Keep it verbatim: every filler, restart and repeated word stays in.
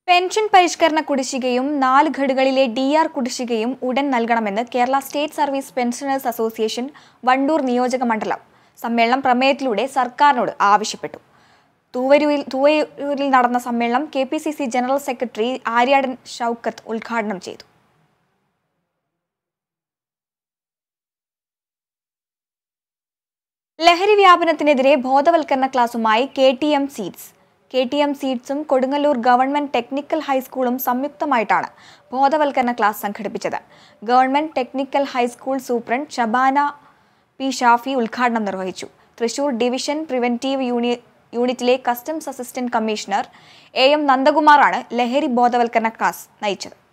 Pension പരിഷ്കരണ കുടിശ്ശികയും നാല് ഘടുകളിലെ D R കുടിശ്ശികയും ഉടൻ നൽകണമെന്ന് Kerala state service pensioners association Wandoor നിയോജക മണ്ഡലം സമ്മേളനം പ്രമേയത്തിലൂടെ സർക്കാരിനോട് ആവശ്യപ്പെട്ടു. തൂവരൂരിൽ തൂവരൂരിൽ നടന്ന സമ്മേളനം K P C C general secretary Aryadan Shoukath ഉദ്ഘാടനം ചെയ്തു. ലഹരി വ്യാപനത്തിനെതിരെ ബോധവൽക്കരണ ക്ലാസുമായി K T M seeds K T M സീഡ്സും കൊടുങ്ങല്ലൂർ ഗവൺമെന്റ് ടെക്നിക്കൽ ഹൈസ്കൂളും സംയുക്തമായിട്ടാണ് ബോധവൽക്കരണ ക്ലാസ് സംഘടിപ്പിച്ചത്. Government technical high school superintendent Shabana P Shafi ഉദ്ഘാടനം നിർവഹിച്ചു. തൃശൂർ ഡിവിഷൻ പ്രിവന്റീവ് യൂണി യൂണിറ്റിലെ customs assistant commissioner A M നന്ദകുമാറാണ് ലഹരി ബോധവൽക്കരണ ക്ലാസ് നയിച്ചത്.